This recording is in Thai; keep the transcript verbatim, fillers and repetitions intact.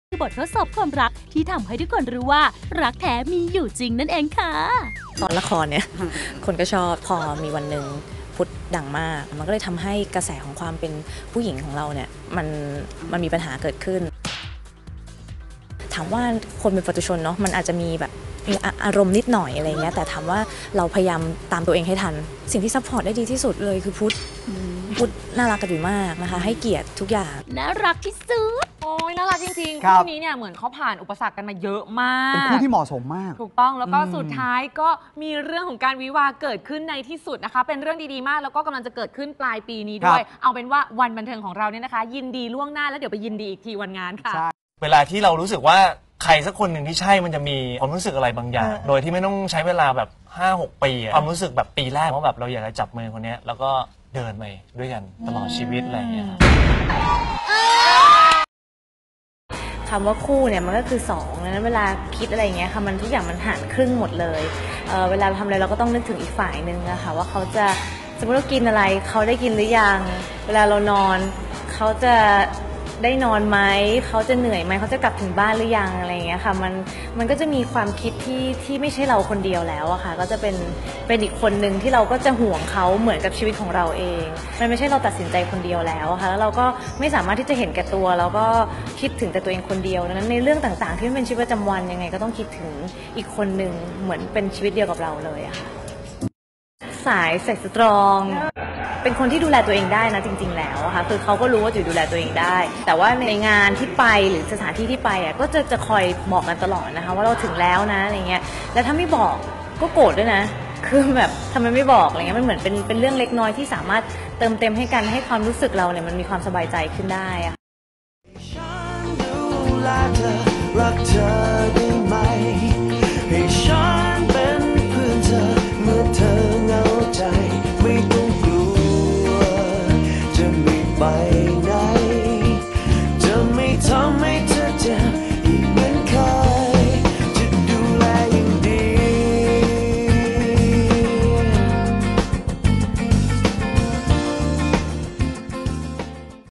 บททดสอบความรักที่ทำให้ทุกคนรู้ว่ารักแท้มีอยู่จริงนั่นเองค่ะตอนละครเนี่ย คนก็ชอบพอมีวันหนึ่งพุทธดังมากมันก็เลยทำให้กระแสของความเป็นผู้หญิงของเราเนี่ยมันมันมีปัญหาเกิดขึ้นถามว่าคนเป็นปุถุชนเนาะมันอาจจะมีแบบมีอารมณ์นิดหน่อยอะไรเงี้ยแต่ถามว่าเราพยายามตามตัวเองให้ทันสิ่งที่ซัพพอร์ตได้ดีที่สุดเลยคือพุทธพุทธน่ารักกับดีมากนะคะให้เกียรติทุกอย่างน่ารักที่สุดโอ้ยน่ารักจริงๆคู่นี้เนี่ยเหมือนเขาผ่านอุปสรรคกันมาเยอะมากเป็นคู่ที่เหมาะสมมากถูกต้องแล้วก็สุดท้ายก็มีเรื่องของการวิวาห์เกิดขึ้นในที่สุดนะคะเป็นเรื่องดีๆมากแล้วก็กำลังจะเกิดขึ้นปลายปีนี้ด้วยเอาเป็นว่าวันบันเทิงของเราเนี่ยนะคะยินดีล่วงหน้าแล้วเดี๋ยวไปยินดีอีกทีวันงานค่ะเวลาที่เรารู้สึกว่าใครสักคนหนึ่งที่ใช่มันจะมีความรู้สึกอะไรบางอย่างโดยที่ไม่ต้องใช้เวลาแบบ ห้าหก ปีความรู้สึกแบบปีแรกว่าแบบเราอยากจะจับมือคนนี้แล้วก็เดินไปด้วยกันตลอดชีวิตอะไรอย่างเงี้ยครับคำว่าคู่เนี่ยมันก็คือสองแล้วเวลาคิดอะไรอย่างเงี้ยค่ะมันทุกอย่างมันหารครึ่งหมดเลยเ, เวลาทำอะไรเราก็ต้องนึกถึงอีกฝ่ายนึงอะค่ะว่าเขาจะสมมติเรากินอะไรเขาได้กินหรือยังเวลาเรานอนเขาจะได้นอนไหมเขาจะเหนื่อยไหมเขาจะกลับถึงบ้านหรือยังอะไรอย่างเงี้ยค่ะมันมันก็จะมีความคิดที่ที่ไม่ใช่เราคนเดียวแล้วอะค่ะก็จะเป็นเป็นอีกคนหนึ่งที่เราก็จะห่วงเขาเหมือนกับชีวิตของเราเองมันไม่ใช่เราตัดสินใจคนเดียวแล้วค่ะแล้วเราก็ไม่สามารถที่จะเห็นแก่ตัวแล้วก็คิดถึงแต่ตัวเองคนเดียวดังนั้นในเรื่องต่างๆที่เป็นชีวิตประจำวันยังไงก็ต้องคิดถึงอีกคนหนึ่งเหมือนเป็นชีวิตเดียวกับเราเลยอะค่ะสายใส่สตรองเป็นคนที่ดูแลตัวเองได้นะจริงๆแล้วค่ะคือเขาก็รู้ว่าจุ๋ยดูแลตัวเองได้แต่ว่าในงานที่ไปหรือสถานที่ที่ไปอ่ะก็จะจะคอยบอกกันตลอดนะคะว่าเราถึงแล้วนะอะไรเงี้ยแล้วถ้าไม่บอกก็โกรธด้วยนะคือแบบทำไมไม่บอกอะไรเงี้ยมันเหมือนเป็นเป็นเรื่องเล็กน้อยที่สามารถเติมเต็มให้กันให้ความรู้สึกเราเนี่ยมันมีความสบายใจขึ้นได้อะ